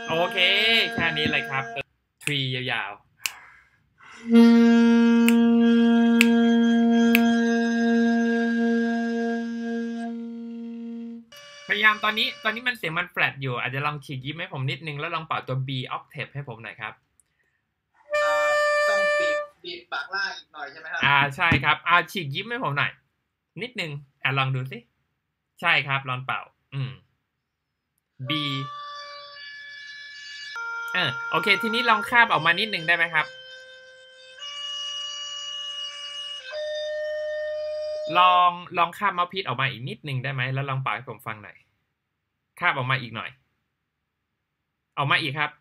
โอเคแค่นี้เลยครับทรียาวๆพยายามตอนนี้มันเสียงมันแฟลตอยู่อาจจะลองฉีกยิ้มให้ผมนิดนึงแล้วลองเป่าตัว B octave ให้ผมหน่อยครับต้องบีบปากล่างอีกหน่อยใช่ไหมครับใช่ครับฉีกยิ้มให้ผมหน่อยนิดนึงลองดูสิใช่ครับลองเป่าB โอเคทีนี้ลองคาบออกมานิดนึงได้ไหมครับลองคาบเมาส์พีซออกมาอีกนิดนึงได้ไหมแล้วลองเป่าให้ผมฟังหน่อยคาบออกมาอีกหน่อยออกมาอีกครับ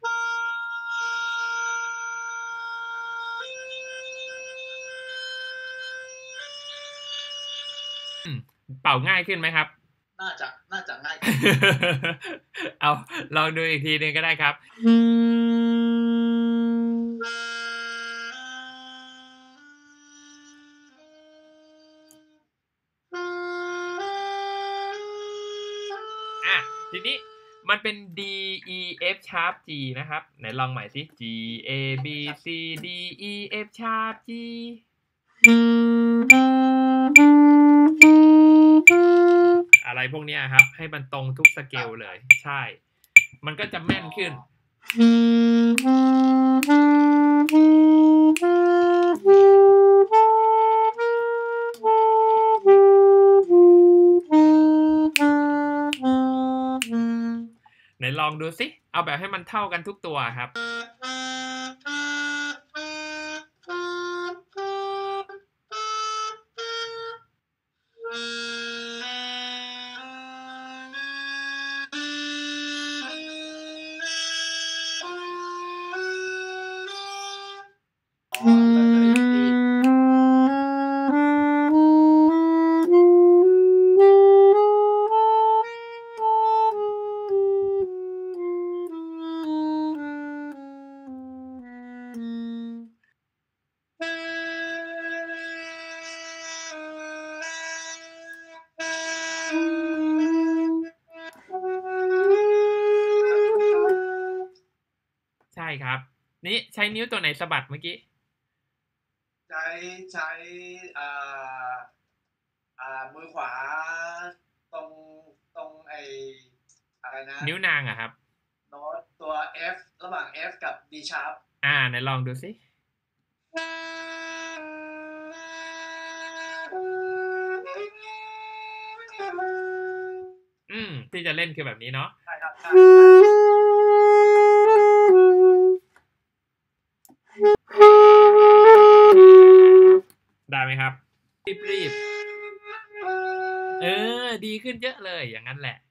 เป่าง่ายขึ้นไหมครับน่าจะง่ายเอาลองดูอีกทีนึงก็ได้ครับทีนี้มันเป็น D E F sharp G นะครับไหนลองใหม่สิ G A B C D E F sharp G อะไรพวกนี้ครับให้มันตรงทุกสเกลเลยใช่มันก็จะแม่นขึ้นไหนลองดูสิเอาแบบให้มันเท่ากันทุกตัวครับใช่ครับนี่ใช้นิ้วตัวไหนสะบัดเมื่อกี้ใช้มือขวาตรงอะไรนะนิ้วนางอะครับโน้ตตัว F ระหว่าง F กับ D sharp ไหนลองดูสิที่จะเล่นคือแบบนี้เนาะใช่ครับใช่ได้ไหมครับรีบดีขึ้นเยอะเลยอย่างนั้นแหละ